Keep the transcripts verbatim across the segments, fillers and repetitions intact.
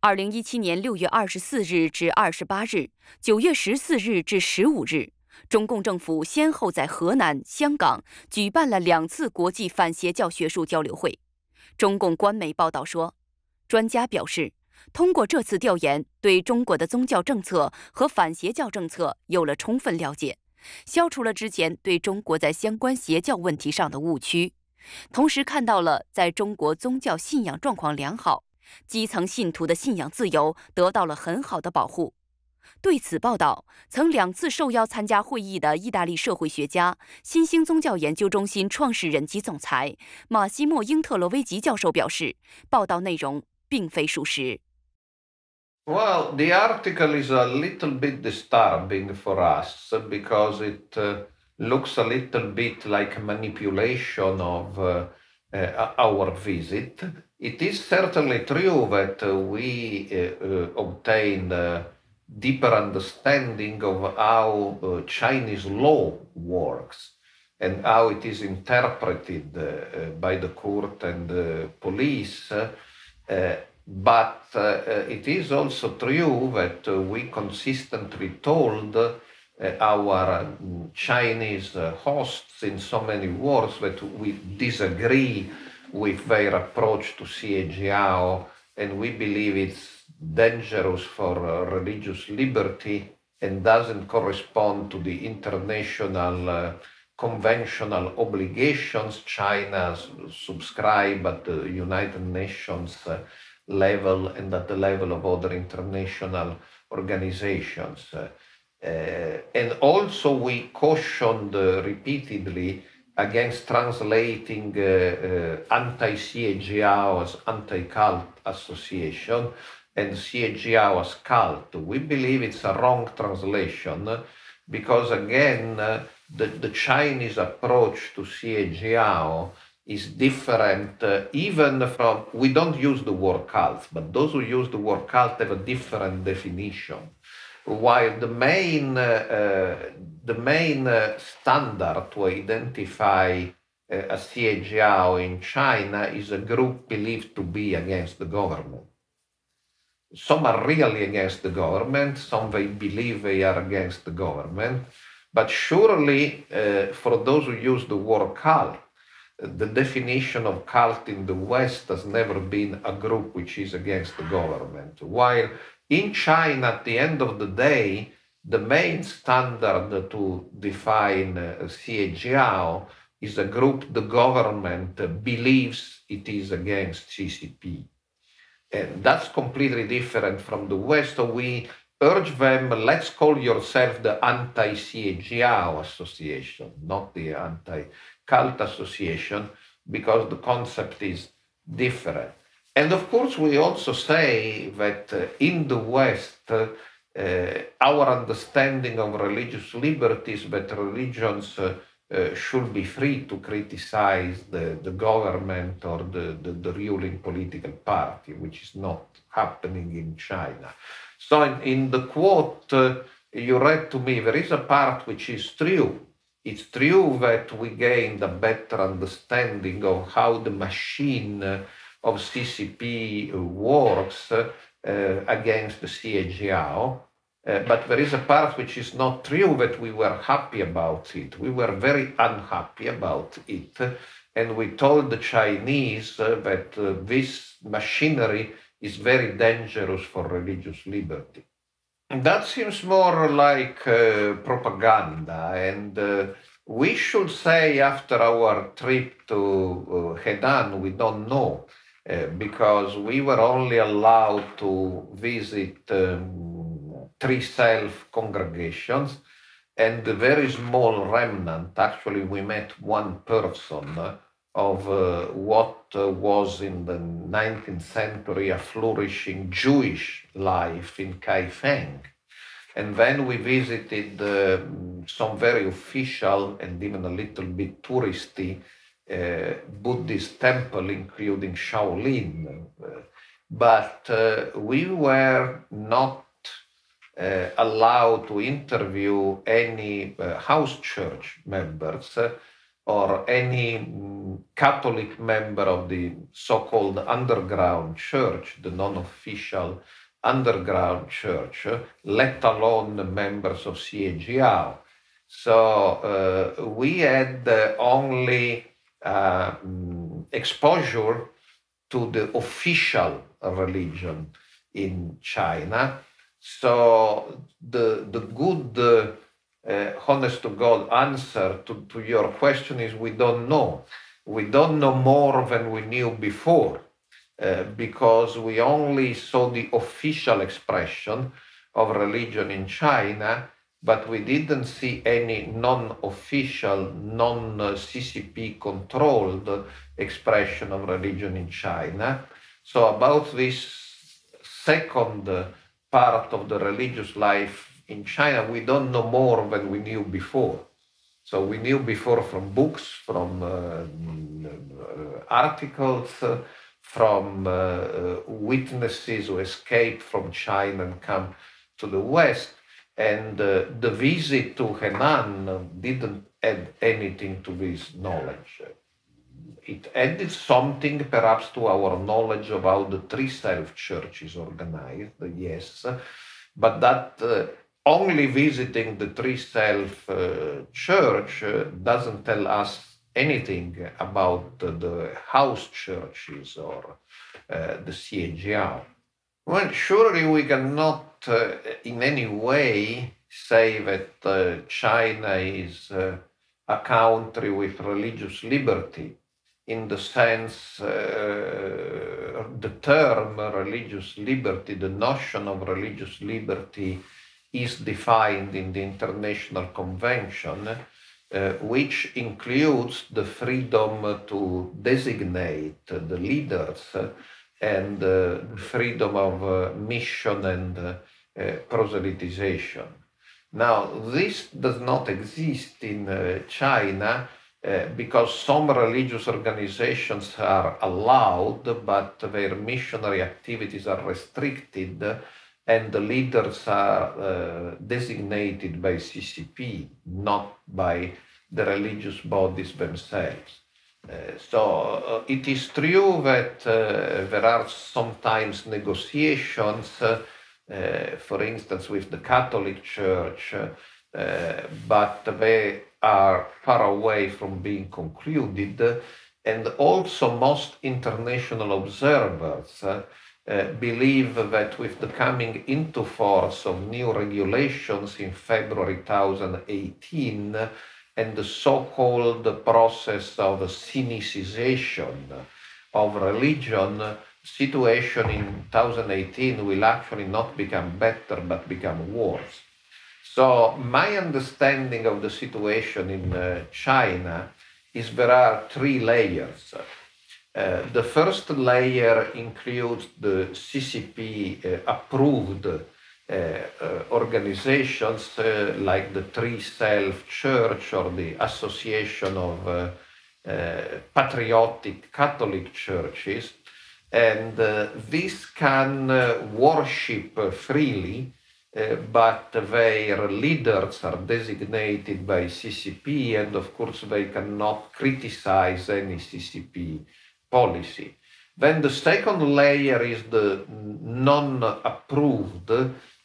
二零一七年六月二十四日至二十八日、九月十四日至十五日，中共政府先后在河南、香港举办了两次国际反邪教学术交流会。中共官媒报道说，专家表示，通过这次调研，对中国的宗教政策和反邪教政策有了充分了解，消除了之前对中国在相关邪教问题上的误区，同时看到了在中国宗教信仰状况良好，基层信徒的信仰自由得到了很好的保护。对此报道，曾两次受邀参加会议的意大利社会学家、新兴宗教研究中心创始人及总裁马西莫·英特罗维吉教授表示，报道内容并非属实。 Well, the article is a little bit disturbing for us because it uh, looks a little bit like a manipulation of uh, uh, our visit. It is certainly true that uh, we uh, uh, obtained a deeper understanding of how uh, Chinese law works and how it is interpreted uh, uh, by the court and the police. Uh, uh, But uh, uh, it is also true that uh, we consistently told uh, our um, Chinese uh, hosts in so many words that we disagree with their approach to Xie Jiao, and we believe it's dangerous for uh, religious liberty and doesn't correspond to the international uh, conventional obligations China subscribed at the United Nations uh, level and at the level of other international organizations. Uh, uh, and also we cautioned uh, repeatedly against translating uh, uh, anti-Xie Jiao as anti-cult association and Xie Jiao as cult. We believe it's a wrong translation because, again, uh, the, the Chinese approach to Xie Jiao is different uh, even from, we don't use the word cult, but those who use the word cult have a different definition. While the main, uh, uh, the main uh, standard to identify uh, a Xie Jiao in China is a group believed to be against the government. Some are really against the government, some they believe they are against the government, but surely uh, for those who use the word cult, the definition of cult in the West has never been a group which is against the government. While in China, at the end of the day, the main standard to define uh, Xie Jiao is a group the government uh, believes it is against C C P. And that's completely different from the West. So we urge them, let's call yourself the anti-Xie Jiao Association, not the anti-cult association, because the concept is different. And of course, we also say that uh, in the West, uh, uh, our understanding of religious liberties, that religions uh, uh, should be free to criticize the, the government or the, the, the ruling political party, which is not happening in China. So in, in the quote uh, you read to me, there is a part which is true. It's true that we gained a better understanding of how the machine uh, of C C P works uh, against the Xie Jiao. Uh, but there is a part which is not true, that we were happy about it. We were very unhappy about it. And we told the Chinese uh, that uh, this machinery is very dangerous for religious liberty. And that seems more like uh, propaganda. And uh, we should say after our trip to uh, Henan, we don't know, uh, because we were only allowed to visit um, three self-congregations and a very small remnant. Actually, we met one person uh, of uh, what uh, was in the nineteenth century a flourishing Jewish life in Kaifeng. And then we visited uh, some very official and even a little bit touristy uh, Buddhist temple, including Shaolin. Uh, but uh, we were not uh, allowed to interview any uh, house church members. Uh, or any mm, Catholic member of the so-called underground church, the non-official underground church, let alone the members of C A G A O. So uh, we had uh, only uh, exposure to the official religion in China. So the, the good, uh, uh, honest to God answer to, to your question is we don't know. We don't know more than we knew before, uh, because we only saw the official expression of religion in China, but we didn't see any non-official, non-C C P-controlled expression of religion in China. So about this second part of the religious life in China, we don't know more than we knew before. So we knew before from books, from uh, articles, uh, from uh, witnesses who escaped from China and come to the West. And uh, the visit to Henan didn't add anything to this knowledge. It added something perhaps to our knowledge of how the Three Self Church is organized, yes, but that uh, only visiting the Three Self uh, Church uh, doesn't tell us anything about uh, the house churches or uh, the C A G A O. Well, surely we cannot uh, in any way say that uh, China is uh, a country with religious liberty, in the sense uh, the term religious liberty, the notion of religious liberty is defined in the International Convention, uh, which includes the freedom to designate the leaders uh, and uh, freedom of uh, mission and uh, uh, proselytization. Now, this does not exist in uh, China uh, because some religious organizations are allowed, but their missionary activities are restricted, and the leaders are uh, designated by C C P, not by the religious bodies themselves. Uh, so uh, it is true that uh, there are sometimes negotiations, uh, uh, for instance, with the Catholic Church, uh, but they are far away from being concluded. And also most international observers uh, uh, believe that with the coming into force of new regulations in February two thousand eighteen, and the so-called process of sinicization of religion, situation in two thousand eighteen will actually not become better, but become worse. So my understanding of the situation in uh, China is there are three layers. Uh, the first layer includes the C C P uh, approved Uh, uh, organizations uh, like the Three Self Church or the Association of uh, uh, Patriotic Catholic Churches, and uh, these can uh, worship uh, freely, uh, but their leaders are designated by C C P, and of course they cannot criticize any C C P policy. Then the second layer is the non-approved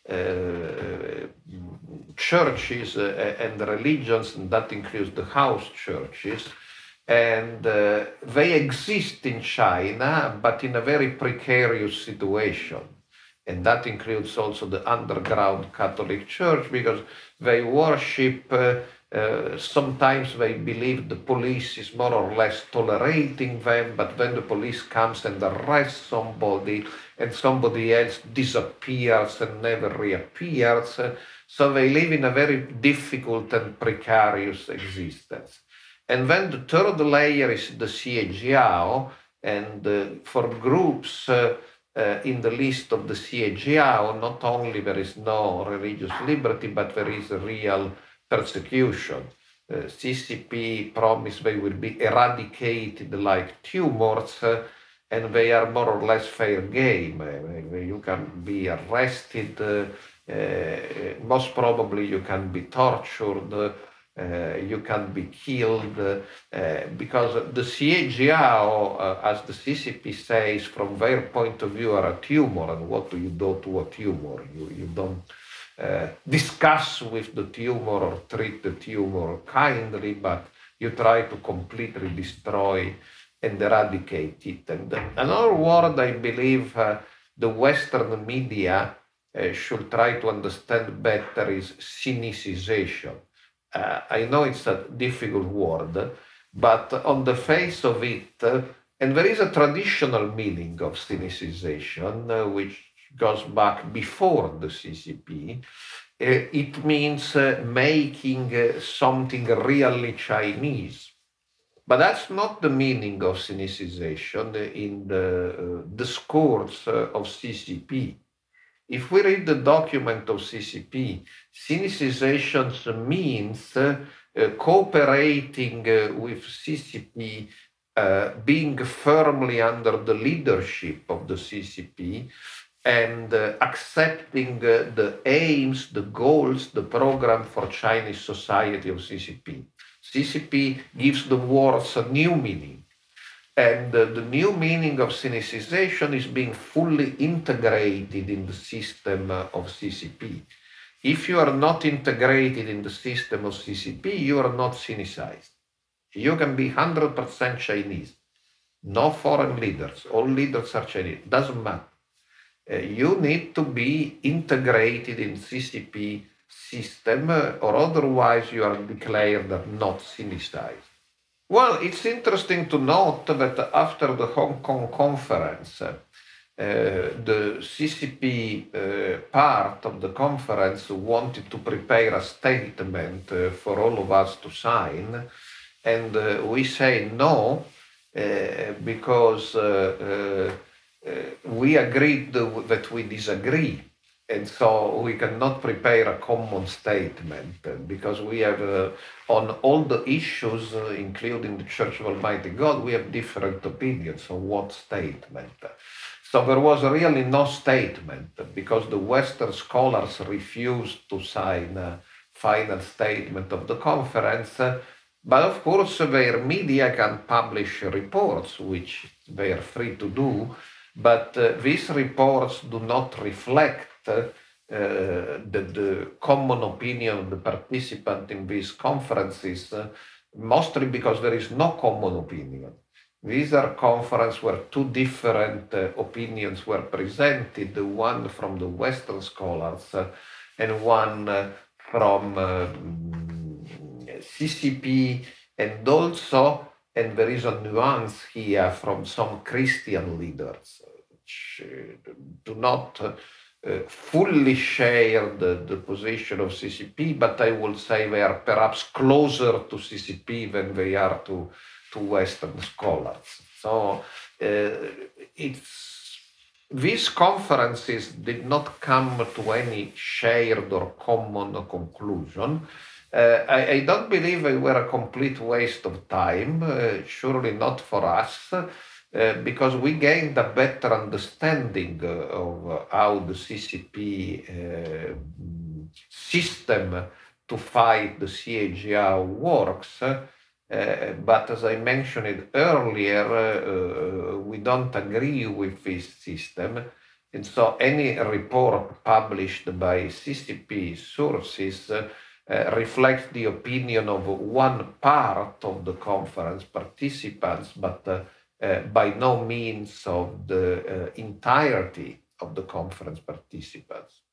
Uh, churches uh, and religions, and that includes the house churches, and uh, they exist in China, but in a very precarious situation. And that includes also the underground Catholic Church, because they worship, uh, uh, sometimes they believe the police is more or less tolerating them, but then the police comes and arrests somebody, and somebody else disappears and never reappears. So they live in a very difficult and precarious existence. And then the third layer is the C A G A O, and uh, for groups uh, uh, in the list of the C A G A O, not only there is no religious liberty, but there is a real persecution. Uh, C C P promise they will be eradicated like tumors, uh, and they are more or less fair game. Uh, you can be arrested, uh, uh, most probably you can be tortured, uh, Uh, you can be killed uh, because the Siegiao, uh, as the C C P says, from their point of view, are a tumor. And what do you do to a tumor? You, you don't uh, discuss with the tumor or treat the tumor kindly, but you try to completely destroy and eradicate it. And another word I believe uh, the Western media uh, should try to understand better is cynicization. Uh, I know it's a difficult word, but on the face of it, uh, and there is a traditional meaning of cynicization, uh, which goes back before the C C P. Uh, it means uh, making uh, something really Chinese. But that's not the meaning of cynicization in the uh, discourse uh, of C C P. If we read the document of C C P, cynicization means uh, uh, cooperating uh, with C C P, uh, being firmly under the leadership of the C C P, and uh, accepting uh, the aims, the goals, the program for Chinese society of C C P. C C P gives the words a new meaning. And uh, the new meaning of cynicization is being fully integrated in the system uh, of C C P. If you are not integrated in the system of C C P, you are not cynicized. You can be one hundred percent Chinese. No foreign leaders. All leaders are Chinese. Doesn't matter. Uh, you need to be integrated in C C P system, uh, or otherwise you are declared not cynicized. Well, it's interesting to note that after the Hong Kong conference, uh, the C C P uh, part of the conference wanted to prepare a statement uh, for all of us to sign, and uh, we say no, uh, because uh, uh, we agreed that we disagree. And so we cannot prepare a common statement uh, because we have, uh, on all the issues, uh, including the Church of Almighty God, we have different opinions on what statement. So there was really no statement because the Western scholars refused to sign a final statement of the conference. Uh, but of course, their media can publish reports, which they are free to do. But uh, these reports do not reflect Uh, the, the common opinion of the participant in these conferences, uh, mostly because there is no common opinion. These are conferences where two different uh, opinions were presented, one from the Western scholars uh, and one uh, from uh, C C P, and also, and there is a nuance here, from some Christian leaders, which uh, do not uh, Uh, fully share the, the position of C C P, but I will say they are perhaps closer to C C P than they are to, to Western scholars. So uh, it's, these conferences did not come to any shared or common conclusion. Uh, I, I don't believe they were a complete waste of time, uh, surely not for us. Uh, because we gained a better understanding uh, of uh, how the C C P uh, system to fight the Siegiao works. Uh, but as I mentioned earlier, uh, we don't agree with this system. And so any report published by C C P sources uh, uh, reflects the opinion of one part of the conference participants, but uh, Uh, by no means of the uh, entirety of the conference participants.